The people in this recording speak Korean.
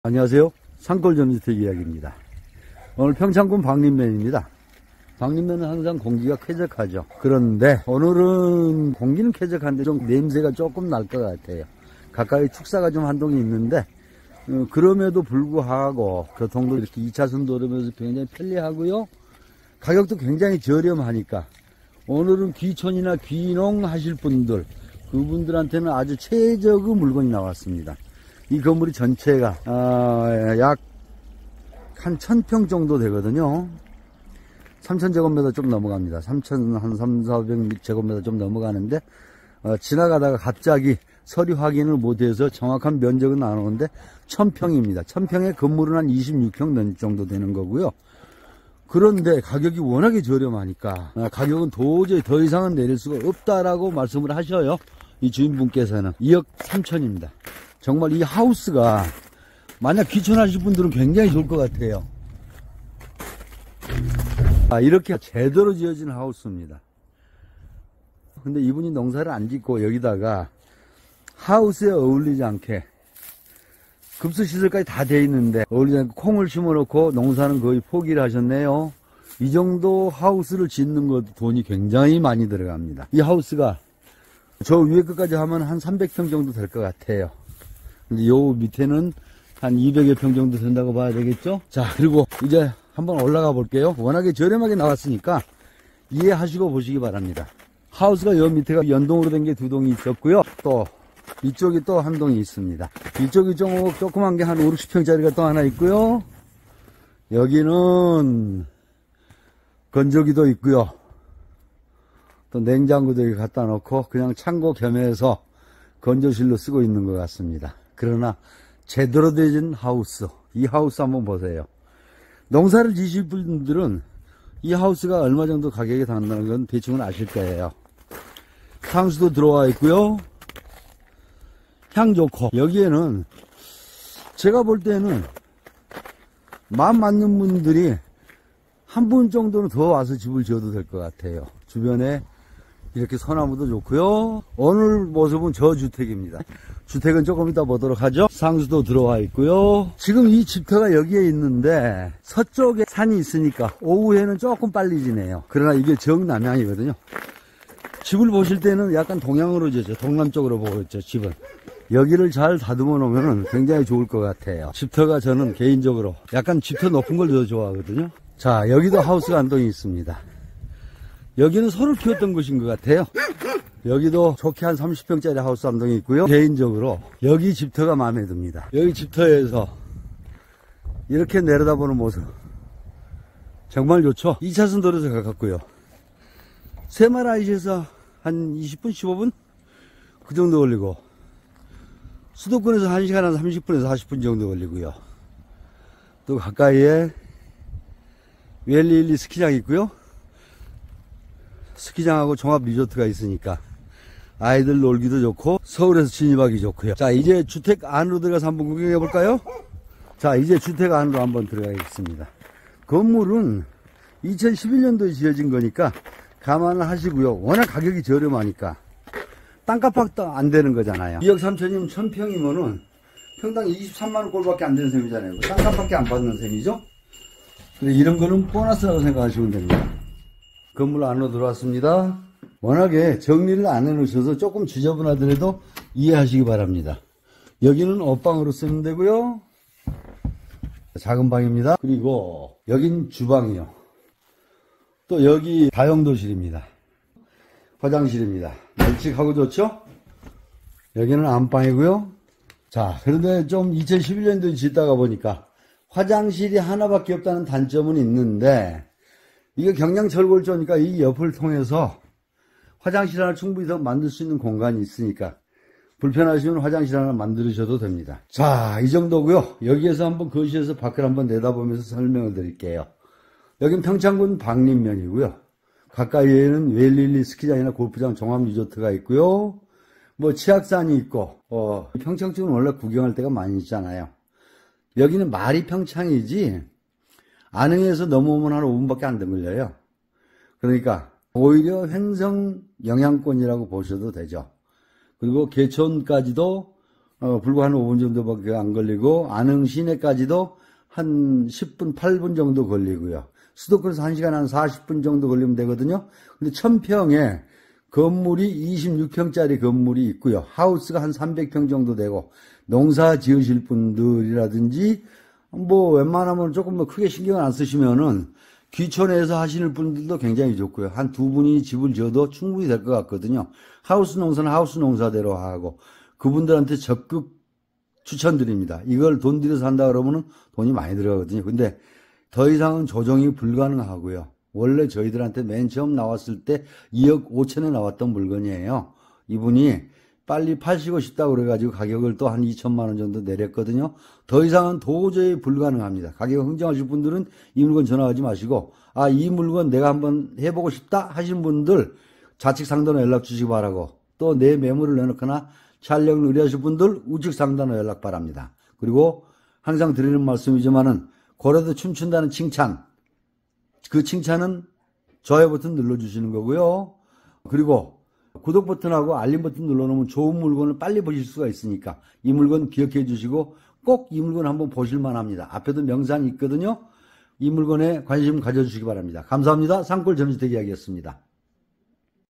안녕하세요. 산골전주택 이야기입니다. 오늘 평창군 박림면입니다. 박림면은 항상 공기가 쾌적하죠. 그런데 오늘은 공기는 쾌적한데 좀 냄새가 조금 날 것 같아요. 가까이 축사가 좀 한 동이 있는데 그럼에도 불구하고 교통도 이렇게 2차선 도로면서 굉장히 편리하고요. 가격도 굉장히 저렴하니까 오늘은 귀촌이나 귀농 하실 분들, 그분들한테는 아주 최적의 물건이 나왔습니다. 이 건물이 전체가 약 한 1000평 정도 되거든요. 3000제곱미터 좀 넘어갑니다. 3400제곱미터 좀 넘어가는데 지나가다가 갑자기 서류 확인을 못해서 정확한 면적은 안 오는데 1000평입니다. 1000평에 건물은 한 26평 정도 되는 거고요. 그런데 가격이 워낙에 저렴하니까 가격은 도저히 더 이상은 내릴 수가 없다라고 말씀을 하셔요. 이 주인분께서는 2억 3천입니다. 정말 이 하우스가 만약 귀촌하실 분들은 굉장히 좋을 것 같아요. 이렇게 제대로 지어진 하우스입니다. 근데 이분이 농사를 안 짓고 여기다가 하우스에 어울리지 않게 급수시설까지 다 돼 있는데 어울리지 않게 콩을 심어놓고 농사는 거의 포기를 하셨네요. 이 정도 하우스를 짓는 것도 돈이 굉장히 많이 들어갑니다. 이 하우스가 저 위에 끝까지 하면 한 300평 정도 될 것 같아요. 근데 요 밑에는 한 200여 평 정도 된다고 봐야 되겠죠? 자, 그리고 이제 한번 올라가 볼게요. 워낙에 저렴하게 나왔으니까 이해하시고 보시기 바랍니다. 하우스가 요 밑에가 연동으로 된 게 2동이 있었고요. 또 이쪽이 또 한 동이 있습니다. 이쪽이 조그만 게 한 5, 60평짜리가 또 하나 있고요. 여기는 건조기도 있고요. 또 냉장고도 여기 갖다 놓고 그냥 창고 겸해서 건조실로 쓰고 있는 것 같습니다. 그러나 제대로 되진 하우스, 이 하우스 한번 보세요. 농사를 지실 분들은 이 하우스가 얼마 정도 가격이 단다는 건 대충은 아실 거예요. 상수도 들어와 있고요. 향 좋고, 여기에는 제가 볼 때는 마음 맞는 분들이 한 분 정도는 더 와서 집을 지어도 될 것 같아요. 주변에 이렇게 소나무도 좋고요. 오늘 모습은 저주택입니다. 주택은 조금 이따 보도록 하죠. 상수도 들어와 있고요. 지금 이 집터가 여기에 있는데 서쪽에 산이 있으니까 오후에는 조금 빨리 지네요. 그러나 이게 정남향이거든요. 집을 보실 때는 약간 동향으로 지죠. 동남쪽으로 보고 있죠, 집은. 여기를 잘 다듬어 놓으면 굉장히 좋을 것 같아요. 집터가 저는 개인적으로 약간 집터 높은 걸 더 좋아하거든요. 자, 여기도 하우스가 한 동이 있습니다. 여기는 소를 키웠던 곳인 것 같아요. 여기도 좋게 한 30평짜리 하우스 한 동이 있고요. 개인적으로 여기 집터가 마음에 듭니다. 여기 집터에서 이렇게 내려다보는 모습 정말 좋죠. 2차선 도로에서 가깝고요. 새마을IC에서 한 20분, 15분? 그 정도 걸리고 수도권에서 1시간 한 30분에서 40분 정도 걸리고요. 또 가까이에 웰리일리 스키장이 있고요. 스키장하고 종합 리조트가 있으니까 아이들 놀기도 좋고 서울에서 진입하기 좋고요. 자, 이제 주택 안으로 들어가서 한번 구경해 볼까요? 자, 이제 주택 안으로 한번 들어가겠습니다. 건물은 2011년도에 지어진 거니까 감안을 하시고요. 워낙 가격이 저렴하니까 땅값도 안 되는 거잖아요. 2억 3천이면 1000평이면은 평당 23만원 꼴밖에 안 되는 셈이잖아요. 땅값밖에 안 받는 셈이죠. 근데 이런 거는 보너스라고 생각하시면 됩니다. 건물 안으로 들어왔습니다. 워낙에 정리를 안 해놓으셔서 조금 지저분하더라도 이해하시기 바랍니다. 여기는 옷방으로 쓰면 되고요. 작은 방입니다. 그리고 여긴 주방이요. 또 여기 다용도실입니다. 화장실입니다. 널찍하고 좋죠? 여기는 안방이고요. 자, 그런데 좀 2011년도에 짓다가 보니까 화장실이 하나밖에 없다는 단점은 있는데 이게 경량철골조니까 이 옆을 통해서 화장실 하나 충분히 더 만들 수 있는 공간이 있으니까 불편하시면 화장실 하나 만드셔도 됩니다. 자, 이 정도고요. 여기에서 한번 거실에서 밖을 한번 내다보면서 설명을 드릴게요. 여긴 평창군 박림면이고요. 가까이에는 웰리일리 스키장이나 골프장 종합 리조트가 있고요. 뭐 치악산이 있고 평창 쪽은 원래 구경할 데가 많이 있잖아요. 여기는 말이 평창이지 안흥에서 넘어오면 한 5분밖에 안 걸려요. 그러니까 오히려 횡성 영향권이라고 보셔도 되죠. 그리고 개천까지도 불과 한 5분 정도밖에 안 걸리고, 안흥 시내까지도 한 10분, 8분 정도 걸리고요. 수도권에서 1시간 한 40분 정도 걸리면 되거든요. 근데 1000평에 건물이 26평짜리 건물이 있고요. 하우스가 한 300평 정도 되고, 농사 지으실 분들이라든지, 웬만하면 조금 크게 신경을 안 쓰시면은, 귀촌에서 하시는 분들도 굉장히 좋고요. 한 두 분이 집을 지어도 충분히 될 것 같거든요. 하우스 농사는 하우스 농사대로 하고, 그분들한테 적극 추천드립니다. 이걸 돈 들여서 한다 그러면은 돈이 많이 들어가거든요. 근데 더 이상은 조정이 불가능하고요. 원래 저희들한테 맨 처음 나왔을 때 2억 5천에 나왔던 물건이에요. 이분이 빨리 파시고 싶다고 그래가지고 가격을 또 한 2천만 원 정도 내렸거든요. 더 이상은 도저히 불가능합니다. 가격 흥정하실 분들은 이 물건 전화하지 마시고, 이 물건 내가 한번 해보고 싶다 하시는 분들 좌측 상단으로 연락 주시기 바라고, 또 내 매물을 내놓거나 촬영을 의뢰하실 분들 우측 상단으로 연락 바랍니다. 그리고 항상 드리는 말씀이지만은 고래도 춤춘다는 칭찬, 그 칭찬은 좋아요 버튼 눌러주시는 거고요. 그리고 구독 버튼하고 알림 버튼 눌러놓으면 좋은 물건을 빨리 보실 수가 있으니까 이 물건 기억해 주시고 꼭 이 물건 한번 보실만 합니다. 앞에도 명산이 있거든요. 이 물건에 관심 가져주시기 바랍니다. 감사합니다. 산골 전원주택 이야기였습니다.